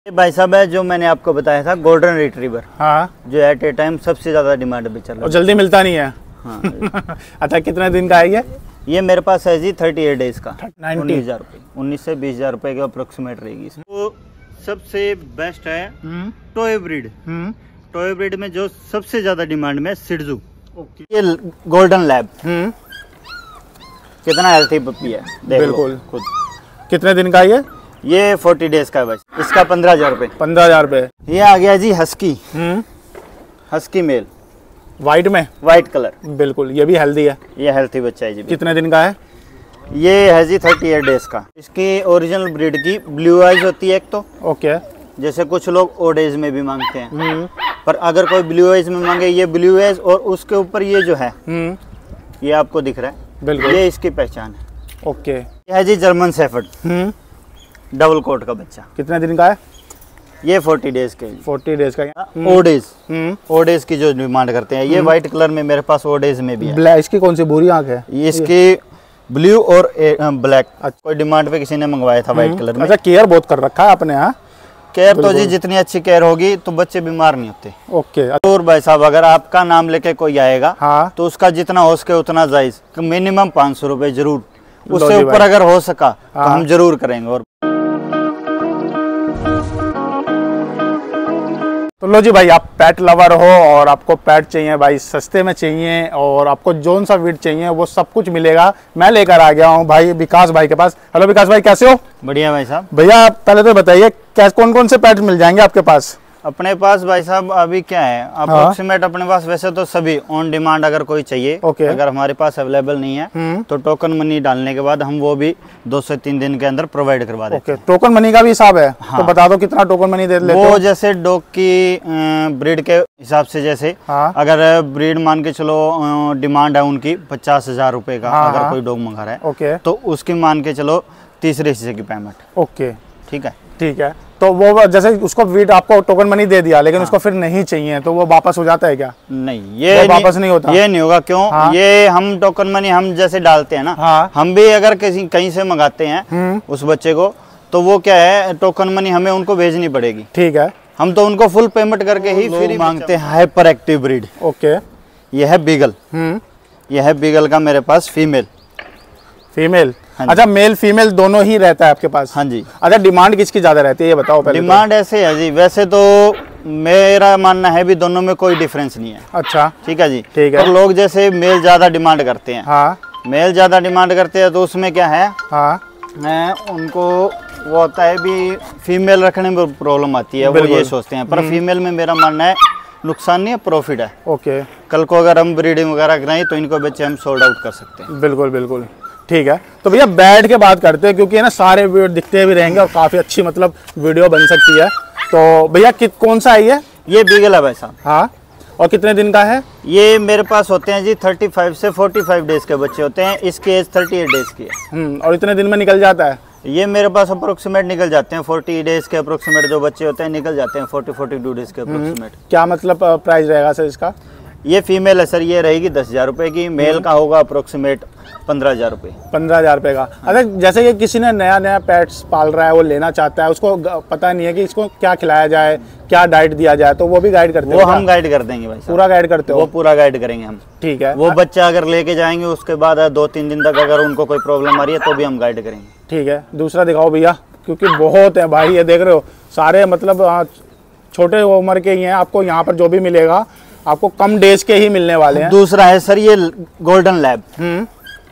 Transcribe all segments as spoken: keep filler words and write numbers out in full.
भाई साहब है जो मैंने आपको बताया था गोल्डन रिट्रीवर, हाँ, जो एट ए टाइम सबसे ज्यादा डिमांड पे चल रहा है और जल्दी मिलता नहीं है। हाँ। अच्छा, कितने दिन का है ये? ये मेरे पास है जी थर्टी एट डेज का, उन्नीस हजार रुपये उन्नीस से बीस हजार रुपये के अप्रोक्सीमेट रहेगी। तो सबसे बेस्ट है टॉय ब्रीड। टॉय ब्रीड में जो सबसे ज्यादा डिमांड में सिडजू, ये गोल्डन लैब, कितना हेल्थी पप्पी है, बिल्कुल खुद। कितने दिन का ये? ये फोर्टी डेज का है बस। इसका पंद्रह हजार रुपये पंद्रह हजार रुपये ये आ गया जी हस्की। हस्की मेल, वाइट में, वाइट कलर, बिल्कुल। ये भी हेल्दी है, ये हेल्थी बच्चा है जी। कितने दिन का है? ये है जी थर्टी एट डेज का। इसकी ओरिजिनल ब्रीड की ब्लू आइज होती है एक तो, ओके। जैसे कुछ लोग ओ डेज में भी मांगते हैं, पर अगर कोई ब्लू आइज में मांगे, ये ब्लू आइज और उसके ऊपर ये जो है ये आपको दिख रहा है, बिल्कुल, ये इसकी पहचान है। ओके। ये है जी जर्मन शेफर्ड, डबल कोट का बच्चा। कितने दिन का है? ये फोर्टी डेज के। फोर्टी डेज का। ओडेज, ओडेज की जो डिमांड करते हैं, ये व्हाइट कलर में मेरे पास ओडेज में भी है। ब्लैक, इसकी कौन सी भूरी आंख है? इसकी ब्लू और ब्लैक। कोई डिमांड पे किसी ने मंगवाया था व्हाइट कलर में। अच्छा, केयर बहुत कर रखा है आपने? हाँ, केयर तो जी जितनी अच्छी केयर होगी तो बच्चे बीमार नहीं होते। ओके। और भाई साहब अगर आपका नाम लेके कोई आएगा, हाँ, तो उसका जितना हो सके उतना जायज, मिनिमम पाँच सौ रुपए जरूर, उससे ऊपर अगर हो सका तो हम जरूर करेंगे। और तो लो जी भाई, आप पेट लवर हो और आपको पेट चाहिए भाई, सस्ते में चाहिए और आपको जोन सा वीड चाहिए वो सब कुछ मिलेगा। मैं लेकर आ गया हूँ भाई विकास भाई के पास। हेलो विकास भाई, कैसे हो? बढ़िया भाई साहब। भैया पहले तो बताइए क्या कौन कौन से पेट मिल जाएंगे आपके पास? अपने पास भाई साहब अभी क्या है अप्रोक्सीमेट, अपने पास वैसे तो सभी ऑन डिमांड अगर कोई चाहिए, okay. अगर हमारे पास अवेलेबल नहीं है तो टोकन मनी डालने के बाद हम वो भी दो से तीन दिन के अंदर प्रोवाइड करवा देते हैं। टोकन मनी का भी हिसाब है? हाँ। तो बता दो कितना टोकन मनी दे लेते हो? वो जैसे डॉग की ब्रीड के हिसाब से, जैसे हाँ। अगर ब्रीड मान के चलो डिमांड है उनकी पचास हजार रुपए का, हाँ, अगर कोई डॉग मंगा रहा है, ओके, तो उसकी मान के चलो तीसरे हिस्से की पेमेंट। ओके, ठीक है, ठीक है। तो वो जैसे उसको वीट आपको टोकन मनी दे दिया, लेकिन हाँ। उसको फिर नहीं चाहिए तो वो वापस हो जाता है क्या? नहीं, ये वापस नहीं होता। ये नहीं होगा। क्यों? हाँ। ये हम टोकन मनी हम जैसे डालते हैं ना, हाँ। हम भी अगर किसी कहीं से मंगाते हैं उस बच्चे को, तो वो क्या है टोकन मनी हमें उनको भेजनी पड़ेगी। ठीक है, हम तो उनको फुल पेमेंट करके ही फिर मांगते हैं। हाइपर एक्टिव ब्रीड, ओके, ये है बीगल। ये है बीगल का मेरे पास फीमेल। फीमेल, अच्छा, मेल फीमेल दोनों ही रहता है आपके पास? हाँ जी। अच्छा, डिमांड किसकी ज्यादा रहती है ये बताओ पहले। डिमांड तो ऐसे है जी, वैसे तो मेरा मानना है भी दोनों में कोई डिफरेंस नहीं है। अच्छा, ठीक है जी, ठीक है। तो लोग जैसे मेल ज्यादा डिमांड करते हैं, हाँ, मेल ज्यादा डिमांड करते हैं तो उसमें क्या है, हाँ, उनको वो होता है भी फीमेल रखने में प्रॉब्लम आती है, वो ये सोचते हैं। पर फीमेल में मेरा मानना है नुकसान नहीं है, प्रॉफिट है। ओके, कल को अगर हम ब्रीडिंग वगैरह कराएं तो इनको बच्चे हम सोल्ड आउट कर सकते हैं। बिल्कुल बिल्कुल, ठीक है। तो भैया बैठ के बात करते हैं, क्योंकि है ना सारे वीडियो दिखते भी रहेंगे और काफी अच्छी मतलब वीडियो बन सकती है। तो भैया कौन सा है ये? ये बीगल है भाई साहब। हाँ, और कितने दिन का है? ये मेरे पास होते हैं जी पैंतीस से पैंतालीस डेज के बच्चे होते हैं। इसकी एज अड़तीस डेज की है। हम्म, और इतने दिन में निकल जाता है? ये मेरे पास अप्रोक्सीमेट निकल जाते हैं, चालीस डेज के अप्रोक्सीमेट जो बच्चे होते हैं निकल जाते हैं, चालीस बयालीस डेज के अप्रोक्सीमेट। क्या मतलब प्राइस रहेगा सर इसका? ये फीमेल है सर, ये रहेगी दस हजार रुपए की। मेल का होगा अप्रोक्सीमेट पंद्रह हजार रुपए। पंद्रह हजार रुपए का। अगर जैसे ये किसी ने नया नया पेट्स पाल रहा है, वो लेना चाहता है, उसको पता नहीं है कि इसको क्या खिलाया जाए, क्या डाइट दिया जाए, तो वो भी गाइड करते हैं? वो हम गाइड कर देंगे भाई, पूरा गाइड करते हो? वो पूरा गाइड करेंगे हम। ठीक है, वो बच्चा अगर लेके जाएंगे उसके बाद दो तीन दिन तक अगर उनको कोई प्रॉब्लम आ रही है तो भी हम गाइड करेंगे। ठीक है, दूसरा दिखाओ भैया, क्योंकि बहुत है भाई, ये देख रहे हो सारे मतलब छोटे उम्र के ही हैं। आपको यहाँ पर जो भी मिलेगा आपको कम डेज के ही मिलने वाले हैं। दूसरा है सर ये गोल्डन लैब। हम्म,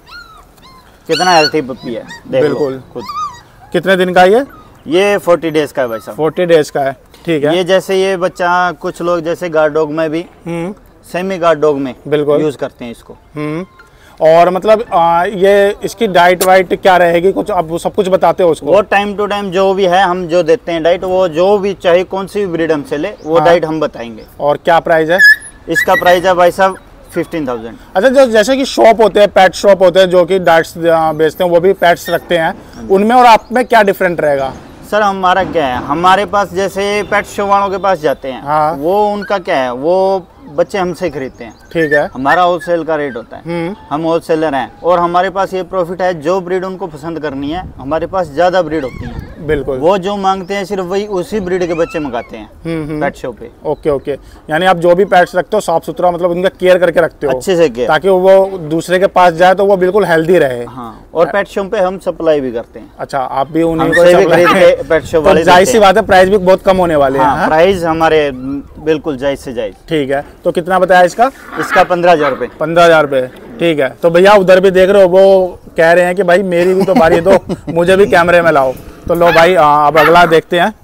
कितना हेल्थी पप्पी है, बिल्कुल खुद। कितने दिन का ये? ये चालीस डेज का है भाई साहब। चालीस डेज का है, ठीक है। ये जैसे ये बच्चा कुछ लोग जैसे गार्ड डॉग में भी, सेमी गार्ड डॉग में बिल्कुल यूज करते हैं इसको। हम्म, और मतलब आ, ये इसकी डाइट वाइट क्या रहेगी, कुछ आप सब कुछ बताते हो उसको? वो टाइम टू टाइम जो भी है हम जो देते हैं डाइट, वो जो भी चाहे कौन सी भी ब्रीड हमसे ले वो हाँ। डाइट हम बताएंगे। और क्या प्राइस है इसका? प्राइस है भाई साहब फिफ्टीन थाउजेंड। अच्छा, जो जैसे कि शॉप होते हैं, पेट शॉप होते हैं जो कि डाइट्स बेचते हैं, वो भी पेट्स रखते हैं, उनमें और आप में क्या डिफरेंट रहेगा? सर हमारा क्या है, हमारे पास जैसे पेट शॉप वालों के पास जाते हैं, हाँ। वो उनका क्या है, वो बच्चे हमसे खरीदते हैं। ठीक है, हमारा होलसेल का रेट होता है, हम होलसेलर हैं। और हमारे पास ये प्रॉफिट है, जो ब्रीड उनको पसंद करनी है हमारे पास ज्यादा ब्रीड होती है। बिल्कुल, वो जो मांगते हैं सिर्फ वही उसी ब्रीड के बच्चे मंगाते हैं पेट शॉप पे। ओके ओके, यानी आप जो भी पेट्स रखते हो साफ सुथरा, मतलब उनका केयर करके रखते हो अच्छे से केयर, ताकि वो दूसरे के पास जाए तो वो बिल्कुल हेल्दी रहे। हाँ, और पेट शॉप पे हम सप्लाई भी करते हैं। अच्छा, आप भी उन्हीं को पेट शॉप वाले, जायज सी बात है, प्राइस भी बहुत कम होने वाले हैं। प्राइस हमारे बिल्कुल जायज से जायज। ठीक है, तो कितना बताया इसका? इसका पंद्रह हजार रुपए। पंद्रह हजार रुपए, ठीक है। तो भैया उधर भी देख रहे हो, वो कह रहे हैं कि भाई मेरी भी तो बारी दो, मुझे भी कैमरे में लाओ। तो लो भाई, अब अगला देखते हैं।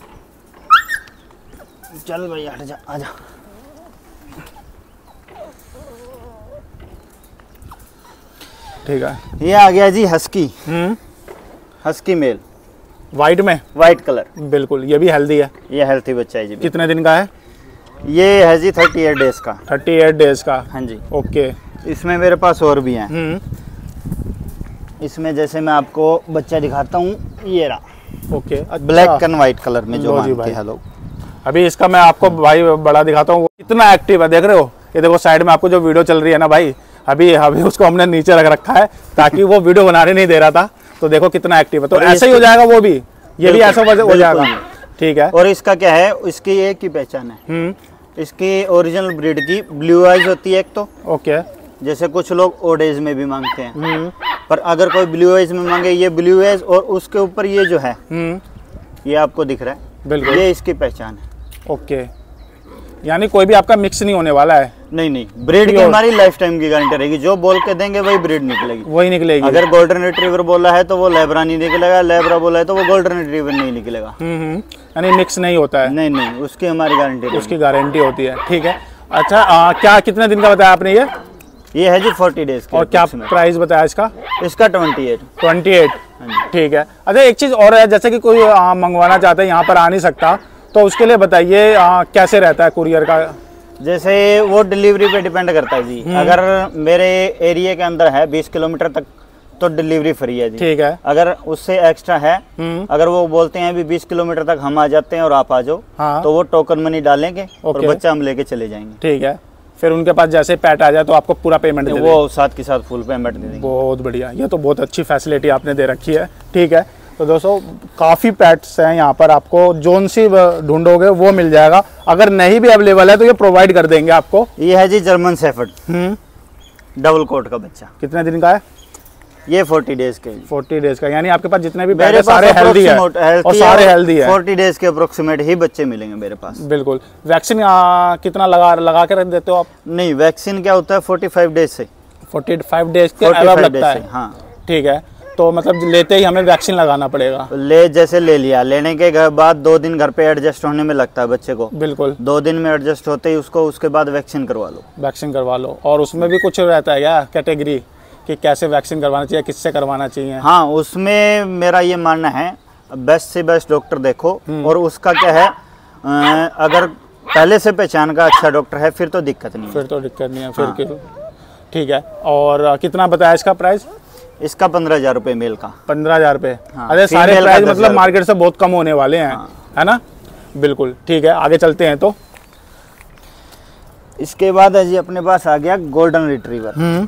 चल भाई हट जा, आजा। ठीक है, ये आ गया जी हस्की। हम्म, हस्की मेल, वाइट में, वाइट कलर, बिल्कुल। ये भी हेल्दी है? ये हेल्थी बच्चा है जी। कितने दिन का है ये? है जी थर्टी एट डेज का। थर्टी एट डेज का, हाँ जी। ओके। इसमें मेरे पास और भी हैं। हम्म, इसमें जैसे मैं आपको बच्चा दिखाता हूँ, ये रहा। ओके, अच्छा। ब्लैक एंड व्हाइट कलर में जो मांगते हैं लोग। अभी इसका मैं आपको भाई बड़ा दिखाता हूँ, कितना एक्टिव है, देख रहे हो? ये देखो साइड में आपको जो वीडियो चल रही है ना भाई, अभी अभी उसको हमने नीचे रख रखा है ताकि वो वीडियो बनाने नहीं दे रहा था। तो देखो कितना एक्टिव है। तो ऐसा ही हो जाएगा वो भी, ये भी ऐसा हो जाएगा। ठीक है। और इसका क्या है, इसकी एक ही पहचान है, इसकी ओरिजिनल ब्रीड की ब्लू आइज होती है एक तो। ओके। जैसे कुछ लोग ओल्ड एज में भी मांगते हैं, पर अगर कोई ब्लू आइज में मांगे, ये ब्लू आइज और उसके ऊपर ये जो है, ये आपको दिख रहा है, बिल्कुल, ये इसकी पहचान है। ओके, यानी कोई भी आपका मिक्स नहीं होने वाला है? नहीं नहीं, ब्रीड की हमारी लाइफ टाइम की गारंटी रहेगी। जो बोल के देंगे वही ब्रीड निकलेगी, वही निकलेगी। अगर गोल्डन रिट्रीवर बोला है तो वो लेब्रा नहीं निकलेगा, लेब्रा बोला है तो वो गोल्डन रिट्रीवर नहीं निकलेगा। हम्म, यानी मिक्स नहीं होता है? नहीं नहीं, उसकी हमारी गारंटी, उसकी गारंटी होती है। ठीक है। अच्छा, आ, क्या कितने दिन का बताया आपने? ये ये है जी फोर्टी डेज का। और क्या प्राइस बताया इसका? इसका ट्वेंटी एट। ट्वेंटी एट, ठीक है। अच्छा, एक चीज और है, जैसे कि कोई मंगवाना चाहता है, यहाँ पर आ नहीं सकता, तो उसके लिए बताइए कैसे रहता है कुरियर का? जैसे वो डिलीवरी पे डिपेंड करता है जी। अगर मेरे एरिया के अंदर है बीस किलोमीटर तक तो डिलीवरी फ्री है जी। ठीक है। अगर उससे एक्स्ट्रा है, अगर वो बोलते हैं भी बीस किलोमीटर तक हम आ जाते हैं और आप आ जाओ, हाँ, तो वो टोकन मनी डालेंगे और बच्चा हम लेके चले जाएंगे। ठीक है। फिर उनके पास जैसे पैट आ जाए तो आपको पूरा पेमेंट दे वो साथ के साथ फुल पेमेंट दे देंगे। बहुत बढ़िया, ये तो बहुत अच्छी फैसिलिटी आपने दे रखी है। ठीक है। तो दोस्तों काफ़ी पेट्स हैं यहाँ पर, आपको जोन सी ढूंढोगे वो मिल जाएगा। अगर नहीं भी अवेलेबल है तो ये प्रोवाइड कर देंगे आपको। ये है जी जर्मन शेफर्ड, डबल कोट का बच्चा। कितने दिन का है ये? फोर्टी डेज के। फोर्टी डेज का, यानी आपके पास जितने भी पेट है सारे हेल्दी है और सारे हेल्दी है। फोर्टी डेज के अप्रोक्सीमेट ही बच्चे मिलेंगे मेरे पास। बिल्कुल। वैक्सीन कितना लगा लगा के रख देते हो आप? नहीं, वैक्सीन क्या होता है फोर्टी फाइव डेज से। फोर्टी फाइव डेज के अलावा लगता है? हाँ। ठीक है। तो मतलब लेते ही हमें वैक्सीन लगाना पड़ेगा? ले जैसे ले लिया, लेने के बाद दो दिन घर पे एडजस्ट होने में लगता है बच्चे को। बिल्कुल। दो दिन में एडजस्ट होते ही उसको उसके बाद वैक्सीन करवा लो। वैक्सीन करवा लो। और उसमें भी कुछ रहता है क्या कैटेगरी कि कैसे वैक्सीन करवाना चाहिए, किससे करवाना चाहिए? हाँ, उसमें मेरा ये मानना है बेस्ट से बेस्ट डॉक्टर देखो। और उसका क्या है, अगर पहले से पहचान का अच्छा डॉक्टर है फिर तो दिक्कत नहीं है। फिर तो दिक्कत नहीं है फिर। हाँ। ठीक है। और कितना बताया इसका प्राइस? इसका पंद्रह हजार रुपये मेल का। पंद्रह हजार रुपये। अरे सारे प्राइस मतलब मार्केट से बहुत कम होने वाले हैं। हाँ। है ना? बिल्कुल। ठीक है, आगे चलते हैं। तो इसके बाद है जी अपने पास आ गया गोल्डन रिट्रीवर।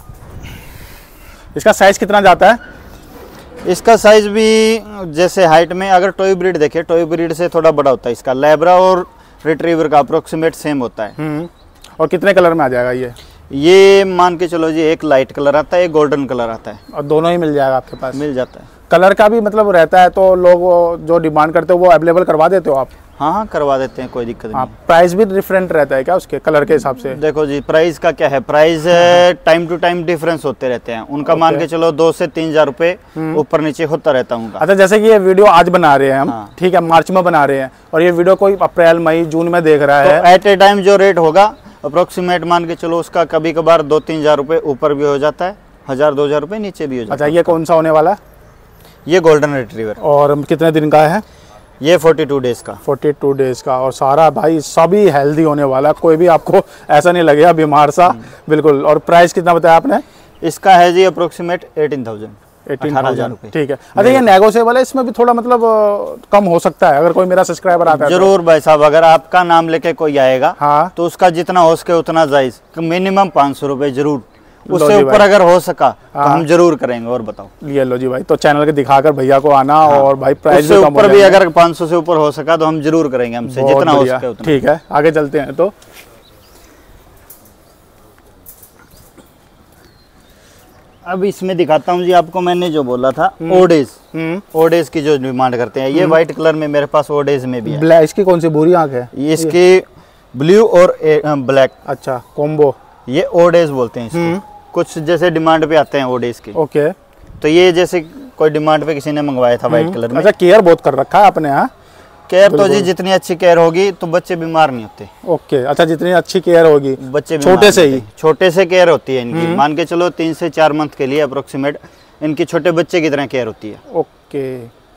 इसका साइज कितना जाता है? इसका साइज भी जैसे हाइट में अगर टॉय ब्रीड देखे, टॉय ब्रीड से थोड़ा बड़ा होता है इसका। लेब्रा और रिट्रीवर का अप्रोक्सीमेट सेम होता है। और कितने कलर में आ जाएगा ये? ये मान के चलो जी, एक लाइट कलर आता है, एक गोल्डन कलर आता है। और दोनों ही मिल जाएगा आपके पास? मिल जाता है। कलर का भी मतलब रहता है, तो लोग जो डिमांड करते हो वो अवेलेबल करवा देते हो आप? हाँ हाँ, करवा देते हैं, कोई दिक्कत नहीं। प्राइस भी डिफरेंट रहता है क्या उसके कलर के हिसाब से? देखो जी, प्राइस का क्या है, price time to time difference होते रहते हैं उनका। मान के चलो दो से तीन हजार रुपए ऊपर नीचे होता रहता है उनका। अच्छा, जैसे कि ये वीडियो आज बना रहे हैं हम, हाँ। ठीक है, मार्च में बना रहे हैं, और ये वीडियो कोई अप्रैल मई जून में देख रहा है, एट ए टाइम जो रेट होगा अप्रोक्सीमेट मान के चलो उसका कभी कभार दो तीन हजार रुपए ऊपर भी हो जाता है, हजार दो हजार रुपए नीचे भी हो जाता है। अच्छा, ये कौन सा होने वाला है? ये गोल्डन रिट्रीवर। और कितने दिन का है? ये फोर्टी टू डेज का। फोर्टी टू डेज का। और सारा भाई सभी हेल्दी होने वाला है, कोई भी आपको ऐसा नहीं लगेगा बीमार सा। बिल्कुल। और प्राइस कितना बताया आपने? इसका है जी अप्रोक्सीमेट एटीन थाउजेंड। एटीन हजार रुपये। ठीक है। अच्छा, ये नेगोशिएबल है, इसमें भी थोड़ा मतलब कम हो सकता है अगर कोई मेरा सब्सक्राइबर आता है? जरूर भाई साहब, अगर आपका नाम लेके कोई आएगा, हाँ, तो उसका जितना हो सके उतना जायज, मिनिमम पाँच सौ रुपये जरूर। उससे ऊपर अगर हो सका तो हम जरूर करेंगे। और बताओ। ये लो जी भाई, तो चैनल के दिखाकर भैया को आना। हाँ। और भाई प्राइस उससे ऊपर भी अगर पाँच सौ से ऊपर हो सका तो हम जरूर करेंगे, हमसे जितना हो सके उतना। ठीक है, आगे चलते हैं। तो अब इसमें दिखाता हूँ जी आपको, मैंने जो बोला था ओडेज, ओडेज की जो डिमांड करते हैं, ये व्हाइट कलर में मेरे पास ओडेज में भी है। ब्लैक, इसकी कौन सी बुरी आंख है? ये इसकी ब्लू और ब्लैक। अच्छा, कॉम्बो। ये ओडेज बोलते हैं इसको। कुछ जैसे डिमांड पे आते हैं ओडेज के। ओके। तो ये जैसे कोई डिमांड पे किसी ने मंगवाया था व्हाइट कलर में। अच्छा, केयर बहुत कर रखा है आपने। हाँ, केयर तो जी जितनी अच्छी केयर होगी तो बच्चे बीमार नहीं होते। ओके। अच्छा, जितनी अच्छी केयर होगी बच्चे छोटे से ही, छोटे से केयर होती है इनकी। मान के चलो तीन से चार मंथ के लिए अप्रोक्सीमेट इनकी छोटे बच्चे की तरह केयर होती है। ओके।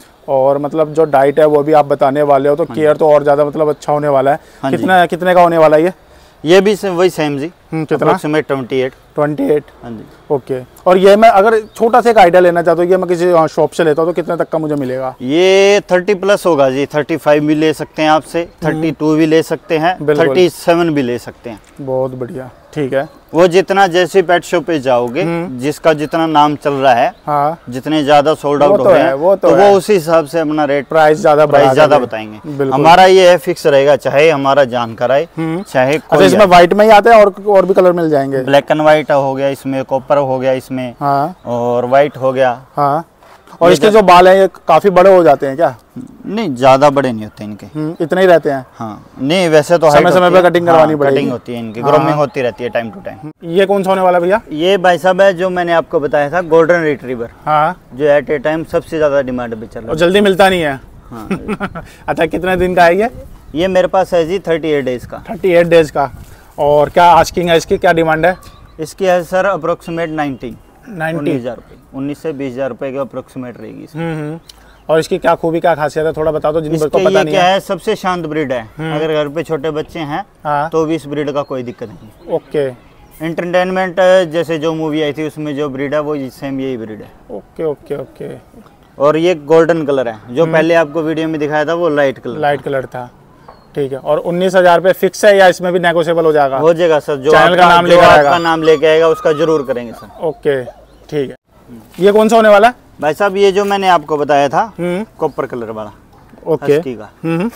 और मतलब जो डाइट है वो भी आप बताने वाले हो, तो केयर तो और ज्यादा मतलब अच्छा होने वाला है। कितना कितने का होने वाला है ये? ये भी वही सेम जी। कितना? Approximate twenty eight. Twenty eight. हाँ जी। ओके। और ये मैं अगर छोटा सा एक आइडिया लेना चाहता हूँ, ये मैं किसी शॉप से लेता हूँ तो कितने तक का मुझे मिलेगा? ये थर्टी प्लस होगा जी। थर्टी फाइव भी ले सकते हैं आपसे, थर्टी टू भी ले सकते हैं, थर्टी सेवन भी ले सकते हैं। बहुत बढ़िया। ठीक है। वो जितना जैसे पेट शॉप पे जाओगे, जिसका जितना नाम चल रहा है, हाँ, जितने ज्यादा सोल्ड आउट हो रहे हैं, वो तो, तो वो उसी हिसाब से अपना रेट प्राइस ज्यादा प्राइस ज्यादा बताएंगे। हमारा ये है फिक्स रहेगा, चाहे हमारा जानकार आए चाहे। अच्छा, इसमें व्हाइट में ही आते हैं और और भी कलर मिल जाएंगे? ब्लैक एंड व्हाइट हो गया इसमें, कॉपर हो गया इसमें। हाँ। और व्हाइट हो गया। हाँ। और इसके जो बाल हैं ये काफी बड़े हो जाते हैं क्या? नहीं, ज्यादा बड़े नहीं होते इनके। इतने ही रहते हैं? हाँ। नहीं, वैसे तो समय समय पे कटिंग करवानी पड़ेगी। कटिंग होती है इनकी, ग्रूमिंग होती रहती है टाइम टू टाइम। ये कौन सा होने वाला भैया? ये भाई साहब है जो मैंने आपको बताया था, गोल्डन रिट्रीवर। हाँ। जो एट ए टाइम सबसे ज्यादा डिमांड पे चल रहा है, जल्दी मिलता नहीं है। हाँ। अच्छा, कितने दिन का है ये? ये मेरे पास है जी थर्टी एट डेज का। थर्टी एट डेज का। और क्या आस्किंग है इसकी, क्या डिमांड है इसकी? है सर अप्रोक्सीमेट नाइनटी नाइन्टी हजार रुपये, उन्नीस से बीस हजार रुपए के अप्रोक्सीमेट रहेगी। हम्म। और इसकी क्या खूबी, क्या खासियत है, थोड़ा बता दो जिनको पता ये नहीं क्या है। है, सबसे शांत ब्रीड है। अगर घर पे छोटे बच्चे हैं हाँ। तो भी इस ब्रीड का कोई दिक्कत नहीं। ओके। एंटरटेनमेंट जैसे जो मूवी आई थी उसमें जो ब्रीड है वो सेम यही ब्रीड है। Okay okay okay. और ये गोल्डन कलर है, जो पहले आपको वीडियो में दिखाया था वो लाइट कलर लाइट कलर था। ठीक है। और उन्नीस हजार रुपये फिक्स है या इसमें भी नेगोशिएबल हो जाएगा? हो जाएगा सर, जो चैनल का नाम लेकर आएगा, नाम लेके आएगा उसका जरूर करेंगे सर। ओके, ठीक है। ये कौन सा होने वाला है भाई साहब? ये जो मैंने आपको बताया था कॉपर कलर वाला। ओके। हम्म।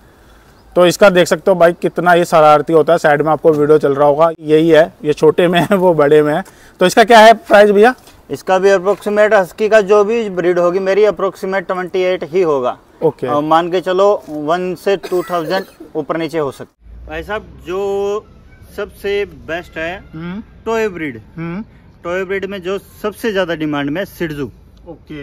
तो इसका देख सकते हो भाई कितना ये शरारती होता है। साइड में आपको वीडियो चल रहा होगा, यही है। ये छोटे में है, वो बड़े में है। तो इसका क्या है प्राइस भैया? इसका भी अप्रोक्सीमेट हस्की का जो भी ब्रीड होगी मेरी अप्रोक्सीमेट ट्वेंटी एट ही होगा। ओके। और मान के चलो वन से टू थाउजेंड ऊपर नीचे हो सकता। भाई साहब जो सबसे बेस्ट है टॉय ब्रीड, टॉय ब्रीड में जो सबसे ज्यादा डिमांड में सिडजू। ओके।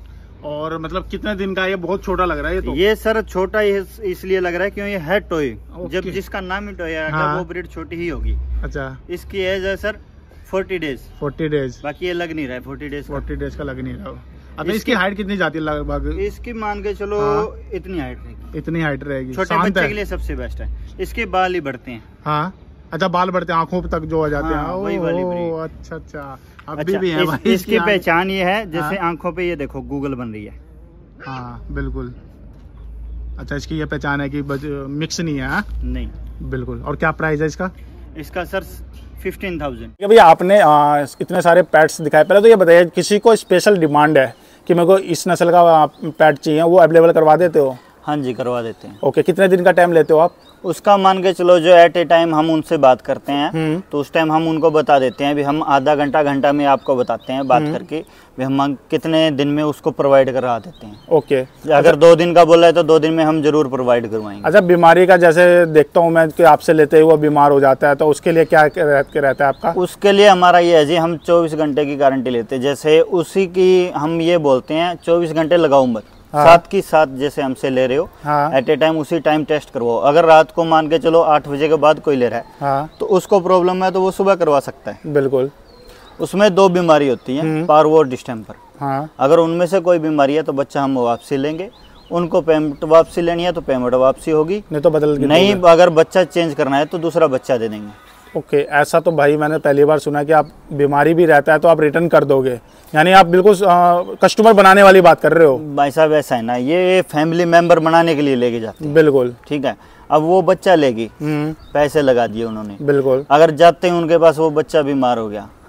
और मतलब कितने दिन का? ये बहुत छोटा लग रहा है ये तो। ये सर छोटा इसलिए लग रहा है क्योंकि ये है टॉय। जब जिसका नाम ही टॉय है हाँ। वो ब्रीड छोटी ही होगी। अच्छा। इसकी एज है sir forty days. Forty days. बाकी ये लग नहीं रहा है फोर्टी डेज फोर्टी डेज का लग नहीं रहा। अच्छा, इसकी हाइट कितनी जाती है लगभग? इसकी मान के चलो हाँ। इतनी हाइट रहेगी। इतनी हाइट रहेगी। छोटे बच्चे के लिए सबसे बेस्ट है। इसके बाल ही बढ़ते हैं। हाँ। अच्छा, बाल बढ़ते हैं आंखों तक जो आ जाते हाँ, हैं। वही वाली ब्रीड। अच्छा अच्छा। अभी अच्छा, भी है इस, भाई इसकी पहचान ये है जैसे हाँ? आंखों पे ये देखो गूगल बन रही है। हाँ बिल्कुल। अच्छा, इसकी ये पहचान है कि मिक्स नहीं है हाँ? नहीं बिल्कुल। और क्या प्राइस है इसका? इसका सर फिफ्टीन थाउजेंड। भैया आपने आ, इतने सारे पेट्स दिखाए, पहले तो ये बताइए किसी को स्पेशल डिमांड है कि मेरे को इस नस्ल का पेट चाहिए, वो अवेलेबल करवा देते हो? हाँ जी, करवा देते हैं। ओके। कितने दिन का टाइम लेते हो आप? उसका मान के चलो जो एट ए टाइम हम उनसे बात करते हैं तो उस टाइम हम उनको बता देते हैं भी हम आधा घंटा घंटा में आपको बताते हैं बात करके भी हम कितने दिन में उसको प्रोवाइड करा देते हैं। ओके। अगर अच्छा, दो दिन का बोला है तो दो दिन में हम जरूर प्रोवाइड करवाएंगे। अच्छा, बीमारी का जैसे देखता हूँ मैं कि आपसे लेते ही वो बीमार हो जाता है, तो उसके लिए क्या रहता है आपका? उसके लिए हमारा ये है जी, हम चौबीस घंटे की गारंटी लेते हैं। जैसे उसी की हम ये बोलते हैं चौबीस घंटे लगाओ मत, हाँ। साथ की साथ जैसे हमसे ले रहे हो हाँ। एट ए टाइम उसी टाइम टेस्ट करवाओ। अगर रात को मान के चलो आठ बजे के बाद कोई ले रहा है हाँ। तो उसको प्रॉब्लम है तो वो सुबह करवा सकता है। बिल्कुल। उसमें दो बीमारी होती है, पार्वो और डिस्टेम्पर हाँ। अगर उनमें से कोई बीमारी है तो बच्चा हम वापसी लेंगे। उनको पेमेंट वापसी लेनी है तो पेमेंट वापसी होगी, नहीं तो बदल नहीं। अगर बच्चा चेंज करना है तो दूसरा बच्चा दे देंगे। ओके okay, ऐसा तो भाई मैंने पहली बार सुना कि आप बीमारी भी रहता है तो आप रिटर्न कर दोगे, यानी आप बिल्कुल कस्टमर बनाने वाली बात कर रहे हो। भाई साहब ऐसा है ना, ये फैमिली मेंबर बनाने के लिए लेके जाते हैं। बिल्कुल ठीक है। अब वो बच्चा लेगी, पैसे लगा दिए उन्होंने, बिल्कुल। अगर जाते हैं उनके पास वो बच्चा बीमार हो गया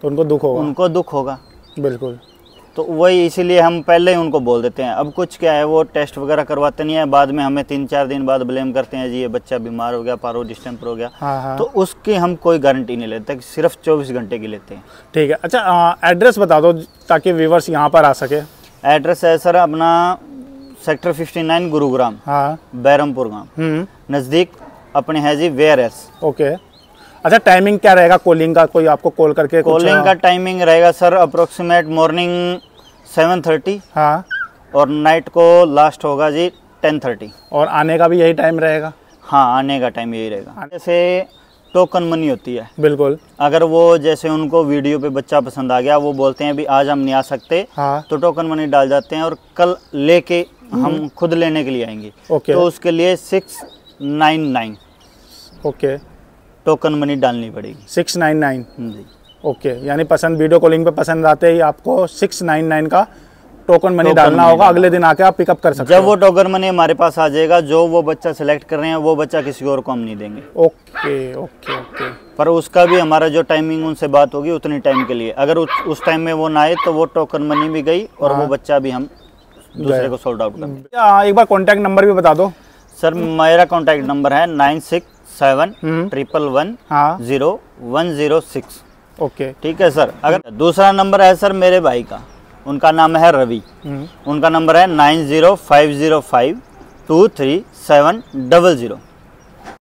तो उनको दुख होगा, उनको दुख होगा बिल्कुल। तो वही इसीलिए हम पहले ही उनको बोल देते हैं। अब कुछ क्या है, वो टेस्ट वगैरह करवाते नहीं है, बाद में हमें तीन चार दिन बाद ब्लेम करते हैं, जी ये बच्चा बीमार हो गया, पारो डिस्टेंपर हो गया। हाँ हाँ। तो उसकी हम कोई गारंटी नहीं लेते, सिर्फ चौबीस घंटे की लेते हैं। ठीक है। अच्छा एड्रेस बता दो ताकि व्यूवर्स यहाँ पर आ सके। एड्रेस है सर अपना सेक्टर फिफ्टी नाइन गुरुग्राम, हाँ, बैरमपुर गाँव, नज़दीक अपने है जी वेयर एस। ओके। अच्छा टाइमिंग क्या रहेगा कॉलिंग का, कोई आपको कॉल करके? कॉलिंग का टाइमिंग रहेगा sir approximate morning seven thirty, हाँ, और नाइट को लास्ट होगा जी टेन थर्टी। और आने का भी यही टाइम रहेगा? हाँ, आने का टाइम यही रहेगा। जैसे टोकन मनी होती है, बिल्कुल, अगर वो जैसे उनको वीडियो पे बच्चा पसंद आ गया, वो बोलते हैं भी आज हम नहीं आ सकते, हाँ, तो टोकन मनी डाल जाते हैं और कल लेके हम खुद लेने के लिए आएंगे। ओके। तो उसके लिए six nine nine okay token money डालनी पड़ेगी। सिक्स नाइन नाइन जी, ओके। यानी पसंद वीडियो कॉलिंग पे पसंद आते ही आपको सिक्स नाइन नाइन का टोकन मनी टोकन डालना मनी होगा, अगले दिन आके आप पिकअप कर सकते जब हो। वो टोकन मनी हमारे पास आ जाएगा, जो वो बच्चा सिलेक्ट कर रहे हैं वो बच्चा किसी और को हम नहीं देंगे। Okay okay okay. पर उसका भी हमारा जो टाइमिंग उनसे बात होगी उतनी टाइम के लिए, अगर उस, उस टाइम में वो ना आए तो वो टोकन मनी भी गई और हाँ, वो बच्चा भी हम दूसरे को सोल्ड आउट कर। हाँ, एक बार कॉन्टैक्ट नंबर भी बता दो सर। मेरा कॉन्टैक्ट नंबर है nine six seven triple one हाँ, zero one zero six. Okay, ठीक है सर। अगर दूसरा नंबर है सर मेरे भाई का, उनका नाम है रवि, उनका नंबर है nine zero five zero five two three seven double zero.